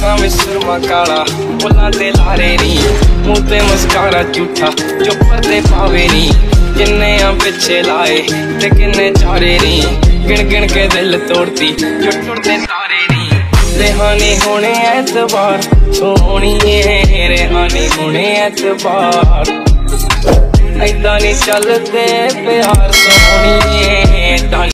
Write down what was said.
ਅੱਖਾਂ ਵਿੱਚ ਸੁਰਮਾ ਕਾਲਾ, ਬੁੱਲਾਂ ਤੇ ਲਾਰੇ ਨੀ, ਮੂੰਹ ਤੇ ਮਸਕਾਰਾ ਝੂਠਾ, ਜੋ ਪਰਦੇ ਪਾਵੇ ਨੀ। ਕਿੰਨੇ ਆ ਪਿੱਛੇ ਲਾਏ ਤੇ ਕਿੰਨੇ ਚਾਰੇ ਨੀ, ਗਿਣ ਗਿਣ ਕੇ ਦਿਲ ਤੋੜਤੀ ਜੋ ਟੁੱਟਦੇ ਤਾਰੇ ਨੀ। रेहानी होने एतबार सोहणीए, रेहानी होने एतबार, ऐदा नहीं चलते प्यार सोहणीए।